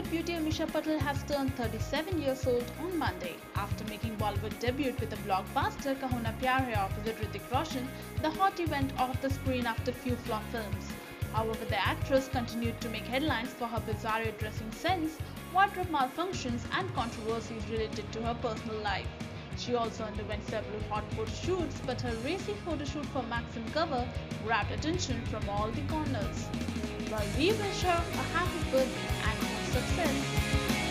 Bollywood beauty Amisha Patel has turned 37 years old on Monday. After making Bollywood debut with the blockbuster Kaho Na Pyar Hai opposite Hrithik Roshan, the hottie went off the screen after few flop films. However, the actress continued to make headlines for her bizarre dressing sense, wardrobe malfunctions, and controversies related to her personal life. She also underwent several hot photo shoots, but her racy photo shoot for Maxim cover grabbed attention from all the corners. Well, we wish her a happy birthday and more success.